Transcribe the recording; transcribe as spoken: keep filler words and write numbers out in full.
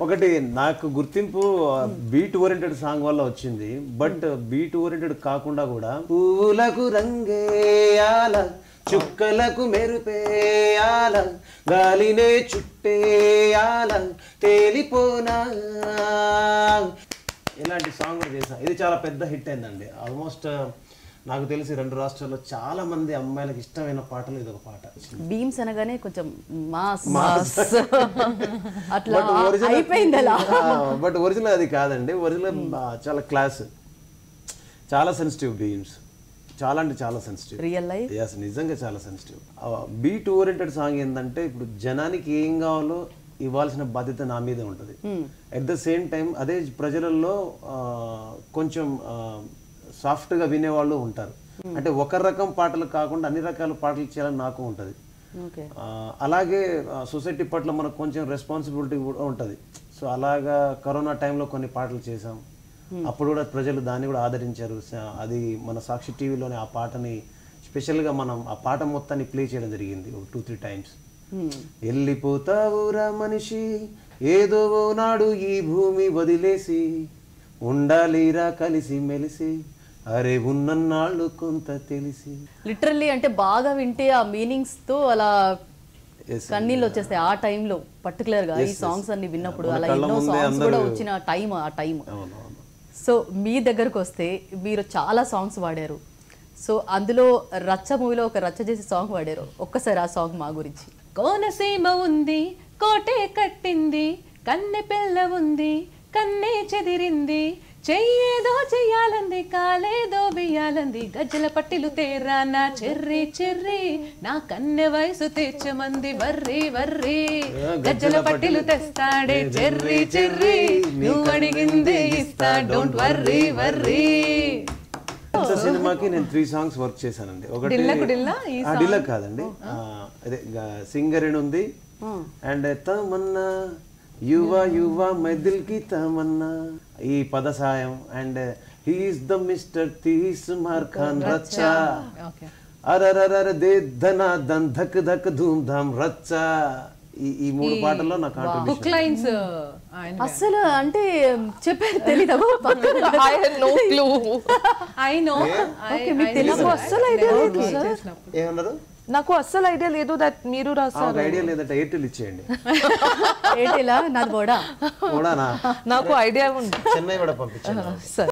ఒకటి నాకు గుర్తింపు బీట్ ఓరియంటెడ్ సాంగ్ వల్ల వచ్చింది. బట్ బీట్ ఓరియంటెడ్ కాకుండా కూడా పూలకు రంగేయాల, చుక్కలకు మెరుపేయాల, గాలినే చుట్టేయాల, తేలిపోనా ఇలాంటి సాంగ్ చేసా. ఇది చాలా పెద్ద హిట్ అయిందండి. ఆల్మోస్ట్ నాకు తెలిసి రెండు రాష్ట్రాల్లో చాలా మంది అమ్మాయిలకు ఇష్టమైన పాటలు ఇది ఒక పాట. బీమ్స్ అనగానే కొంచెం మాస్ మాస్ అట్లా అయిపోయింది అలా. బట్ ఒరిజినల్ అది కాదండి. ఒరిజినల్ చాలా క్లాస్, చాలా సెన్సిటివ్ బీమ్స్, చాలా అంటే చాలా సెన్సిటివ్. రియల్ లైఫ్ ఎస్, నిజంగా చాలా సెన్సిటివ్. బీట్ ఓరియంటెడ్ సాంగ్ ఏంటంటే ఇప్పుడు జనానికి ఏం కావాలో ఇవ్వాల్సిన బాధ్యత నా మీదే ఉంటుంది. అట్ ద సేమ్ టైం అదే ప్రజలలో కొంచెం సాఫ్ట్గా వినేవాళ్ళు ఉంటారు. అంటే ఒక రకం పాటలు కాకుండా అన్ని రకాల పాటలు చేయాలని నాకు ఉంటుంది. అలాగే సొసైటీ పట్ల మనకు కొంచెం రెస్పాన్సిబిలిటీ కూడా ఉంటుంది. సో అలాగా కరోనా టైంలో కొన్ని పాటలు చేసాం. అప్పుడు కూడా ప్రజలు దాన్ని కూడా ఆదరించారు. అది మన సాక్షి టీవీలోనే ఆ పాటని స్పెషల్గా మనం ఆ పాట మొత్తాన్ని ప్లే చేయడం జరిగింది ఒక టూ త్రీ టైమ్స్. వెళ్ళిపోతావురా మనిషి ఏదో నాడు ఈ భూమి వదిలేసి, ఉండాలిరా కలిసి మెలిసి, అరే ఉన్నన్నాళ్ళు కొంత తెలిసి. లిటరల్లీ అంటే బాగా వింటే ఆ మీనింగ్స్ తో అలా కన్నీళ్ళు వచ్చేస్తాయి ఆ టైంలో పర్టికులర్ గా. ఈ సాంగ్స్ అన్ని విన్నప్పుడు అలా ఎన్నో సాంగ్స్ కూడా వచ్చిన టైం ఆ టైం. సో మీ దగ్గరకు వస్తే మీరు చాలా సాంగ్స్ వాడారు. సో అందులో రచ్చ మూవీలో ఒక రచ్చ చేసి సాంగ్ వాడారు. ఒక్కసారి ఆ సాంగ్ మా గురించి. కోనసీమ ఉంది, కోటే కట్టింది, కన్నె పిల్ల ఉంది, కన్నే చెదిరింది, చెయ్యేదో చెయ్యాలంది, కాలేదో బియ్యాలంది, గజ్జల పట్టిలు తేరా నా చెర్రి చెర్రి, నా కన్నె వయసు తెచ్చమంది వర్రి వర్రి, గజ్జల పట్టిలు తెస్తాడే చెర్రి చెర్రి, నువ్వు అడిగిందే ఇస్తా డోంట్ వర్రి వర్రి. సినిమాకి నేను త్రీ సాంగ్స్ వర్క్ చేశానండి. ఒకటి డిల్ల కాదండి, అదే సింగరేణి ఉంది, అండ్ తమన్నా యువ యువ మై దిల్ కి తమన్నా, ఈ పద సాయం, and he's the mister Tees Maar Khan రచ్చా, అరరర దే ధనా దన్ ధక్ ధక్ ధూమ్ ధామ్ రచ్చా. ఈ మూడు పాటల్లో నా కాంట్రిబ్యూషన్. అసలు అంటే చెప్పేది తెలీదా? ఏమన్నారు? నాకు అస్సలు ఐడియా లేదు. దట్ మీరు రాసారు. ఐడియా లేదంటే ఎయిర్టెల్ ఇచ్చేయండి. ఎయిర్టెల్ నాది కూడా కూడా నాకు ఐడియా ఉంది. చెన్నై కూడా పంపించాను.